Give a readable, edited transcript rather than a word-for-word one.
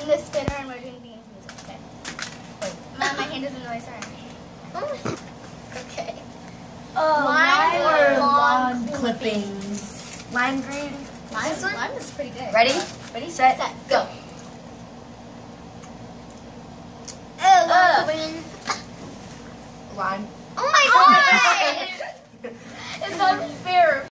doing the spinner and we're doing beans. Okay. Wait, my hand isn't really sorry. Okay. Mine are lawn clippings. Lime green. Mine is pretty good. Ready? Ready, Set, go. Lime. Oh my god! It's unfair.